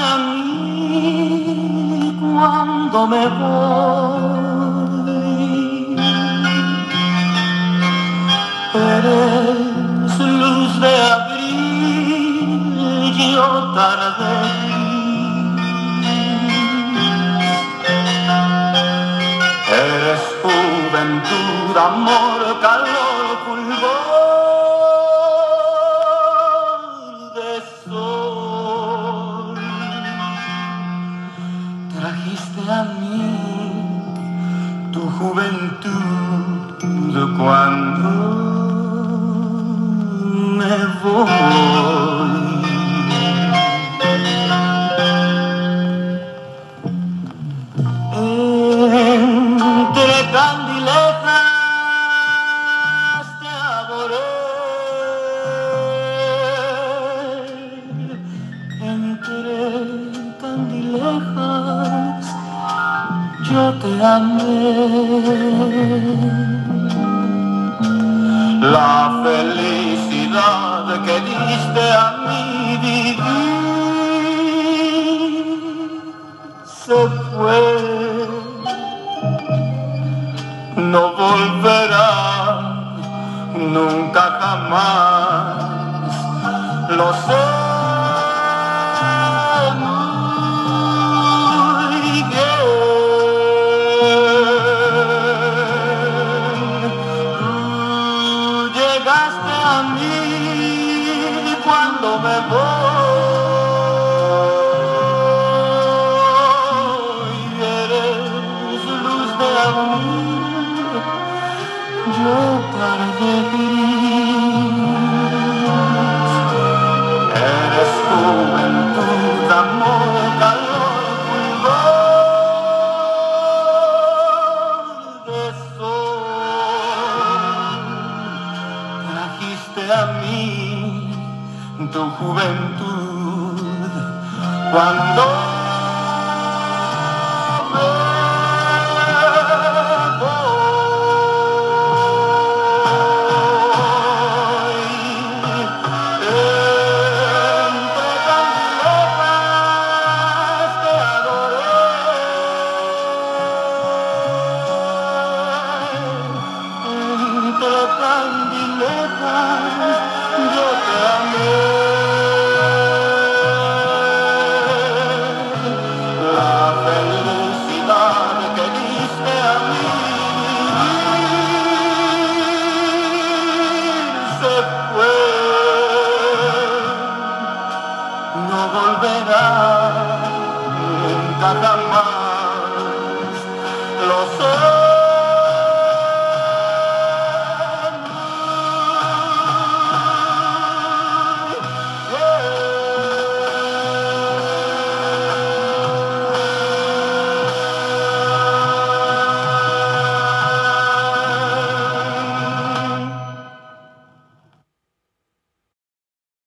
a mí cuando me voy. Eres luz de abril, yo tarde. Eres juventud, amor, calor, fulgor de sol. Trajiste a mí tu juventud cuando me voy. Entre candilejas te adoré, entre candilejas yo te amé. La felicidad que diste a mi vivir se fue. No volverá nunca jamás, lo sé muy bien. Tú llegaste a mí cuando me voy, eres luz de amor. Yo tarde gris, eres juventud, amor, calor, fulgor de sol. Trajiste a mí tu juventud cuando candilejas yo te amé. La felicidad que diste a mí se fue, no volverá nunca jamás.